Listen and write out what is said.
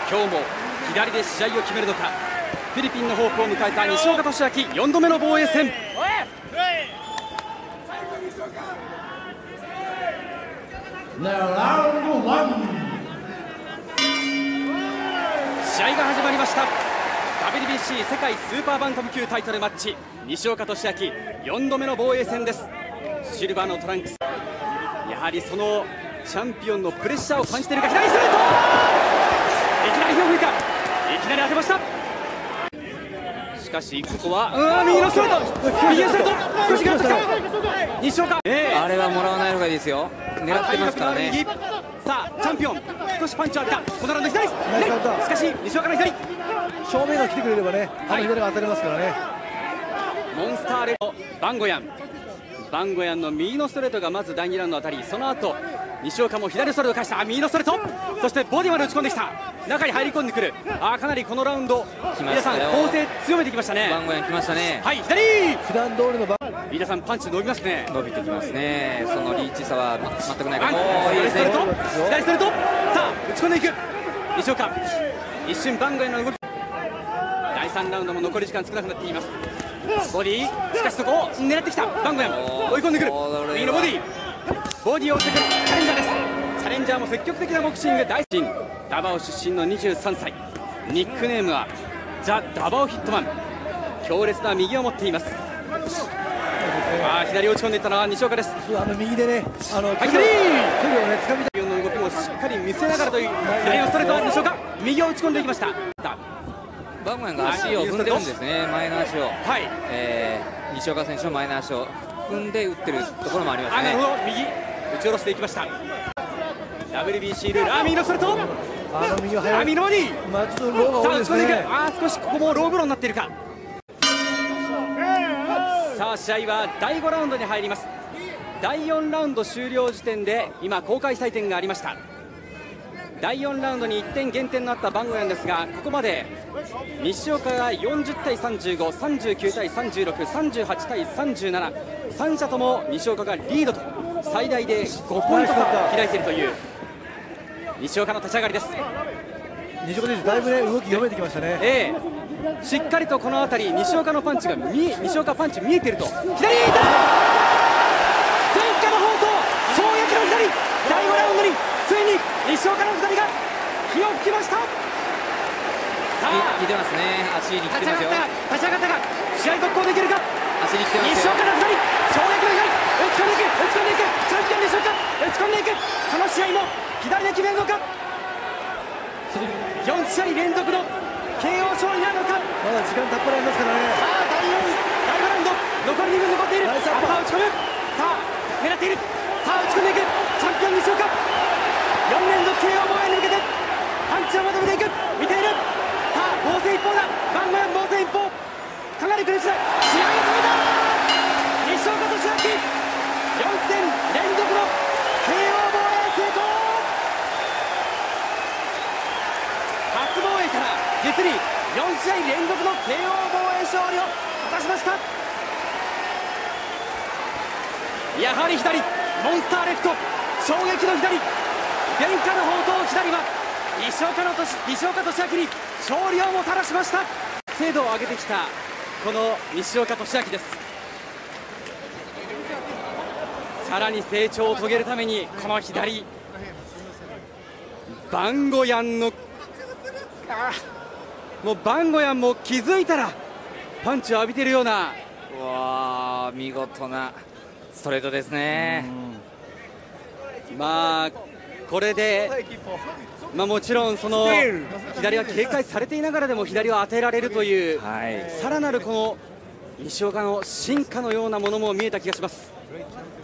今日も左で試合を決めるのか。フィリピンのホープを迎えた西岡俊明、4度目の防衛戦。試合が始まりました。 WBC 世界スーパーバンタム級タイトルマッチ、西岡俊明4度目の防衛戦です。シルバーのトランクス、やはりそのチャンピオンのプレッシャーを感じているか。左ストレート、いきなり火を吹いた、いきなり当てました。しかしここは右のストレート、右のストレート、少しガッときた西岡、 あれはもらわないのがいいですよ。狙ってますからね。 さあチャンピオン少しパンチを当てた、このラウンド左、しかし西岡の左、 正面が来てくれればね、左が当たりますからね。 モンスターレのバンゴヤンの右のストレートがまず第2ラウンド当たり、その後西岡も左のストレートを返した、右のストレート、そしてボディまで打ち込んできた、中に入り込んでくる。かなりこのラウンド皆さん構成強めてきましたね。 バンゴヤン来ましたね。 はい、左、 普段通りの皆さんパンチ伸びますね。 伸びてきますね。そのリーチ差は全くないかバンら。 左ストレート、左ストレート、さあ打ち込んでいく西岡、一瞬バンゴヤンの動き。第3ラウンドも残り時間少なくなっています。ボディ、しかしそこを狙ってきたバンゴヤン、追い込んでくる、右のボディを打ってくるチャレンジャーです。チャレンジャーも積極的なボクシング、大臣ダバオ出身の23歳、ニックネームはザ・ダバオヒットマン、強烈な右を持っています。左を打ち込んでいったのは西岡です。 右でね、 左、 距離をね掴みたいの動きもしっかり見せながらという左のストレートは西岡、右を打ち込んでいきました。 バンゴヤンが足を踏んでるんですね。前の足を、 はい、 西岡選手の前の足を踏んで打ってるところもありますね。 なるほど、右打ち下ろしていきました。 WBC ルール、右のストレート、 右は速い。 右のボディ、 まあちょっとローが多いですね。 少しここもローブローになっているか。さあ試合は第5ラウンドに入ります。第4ラウンド終了時点で今公開採点がありました。第4ラウンドに1点減点のあったバンゴヤンですが、ここまで西岡が40対35、39対36、38対37、3者とも西岡がリードと最大で5ポイント差開いているという西岡の立ち上がりです。 西岡選手だいぶね動き読めてきましたね。 しっかりとこの辺り西岡のパンチが西岡パンチ見えていると、左いった、天下の宝刀衝撃の左、第5ラウンドについに西岡の左が火を吹きました。さあ来てますね。足に来てますよ。 立ち上がったが試合続行できるか。 足に来てますよ。 西岡の左、衝撃の左、打ち込んでいく、打ち込んでいく、チャンピオン西岡打ち込んでいく、この試合も左で決めるのか。4試合連続のKO勝利なのか。 まだ時間たっぷりありますからね。 さあ第5ラウンド残り2分残っている。アッパー打ち込む、さあ狙っている、さあ打ち込んでいくチャンピオン西岡、4連続 KO 防衛に向けてパンチを求めていく、見ている、さあ防戦一方だ、バンゴヤン防戦一方、かなり苦しい試合を止めた西岡俊明、4戦連続の KO 防衛成功。初防衛から実に4試合連続の KO 防衛勝利を果たしました。やはり左、モンスターレフト、衝撃の左、伝家の宝刀左は西岡俊明に勝利をもたらしました。精度を上げてきたこの西岡俊明です。さらに成長を遂げるためにこの左、バンゴヤンのもうバンゴヤンも気づいたらパンチを浴びているような、 うわー、見事なストレートですね。 まあこれで、もちろんその左は警戒されていながらでも左を当てられるという、さらなるこの西岡の進化のようなものも見えた気がします。